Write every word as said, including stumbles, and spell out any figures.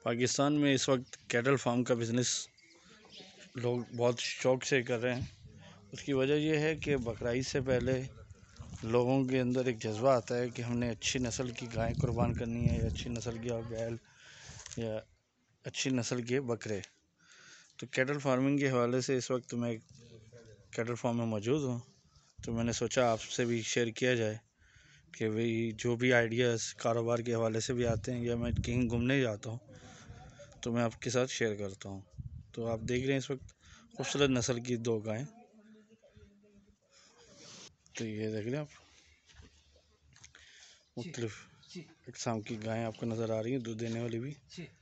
पाकिस्तान में इस वक्त कैटल फार्म का बिज़नेस लोग बहुत शौक से कर रहे हैं। उसकी वजह यह है कि बकरा ईद से पहले लोगों के अंदर एक जज्बा आता है कि हमने अच्छी नस्ल की गाय कुर्बान करनी है, या अच्छी नस्ल की बैल, या अच्छी नस्ल के बकरे। तो कैटल फार्मिंग के हवाले से इस वक्त मैं कैटल फार्म में मौजूद हूँ, तो मैंने सोचा आपसे भी शेयर किया जाए कि भाई जो भी आइडियाज़ कारोबार के हवाले से भी आते हैं, या मैं कहीं घूमने जाता हूँ तो मैं आपके साथ शेयर करता हूँ। तो आप देख रहे हैं इस वक्त खूबसूरत नस्ल की दो गायें। तो ये देख रहे हैं आप, मुख्तलिफ इकसाम की गायें आपको नज़र आ रही हैं, दूध देने वाली भी।